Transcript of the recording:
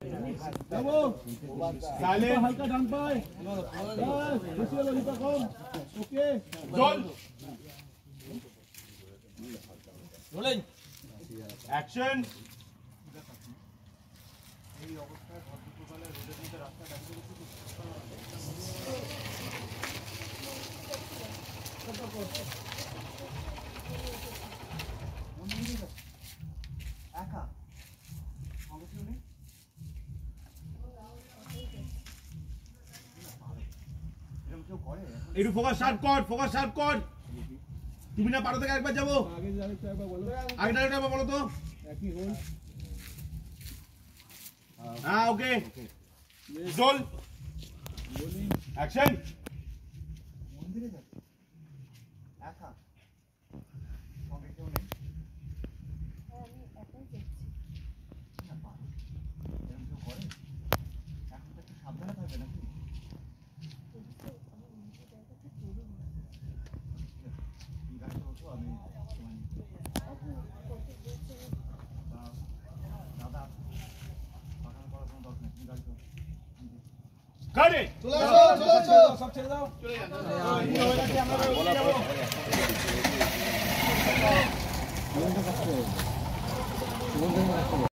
হালকা ডান পায় বেশি হলো লিপা কম ওকে জল রোলিং অ্যাকশন এই অবস্থায় ভদ্রপ্রবালে রোডের মধ্যে রাস্তা দাঁড়িয়ে একা একটু ফোকাস শার্প কর তুমি না পারো থেকে একবার যাবো আগে একবার বলো তো হ্যাঁ ওকে জল অ্যাকশন মন্দিরে যাচ্ছে একা সঙ্গে কেউ নেই আমি একাই যাচ্ছি না পারো এরকম কেউ করে এখন তো একটু সাবধানে থাকবে নাকি Got it! সব ছেড়ে দাও চলে যান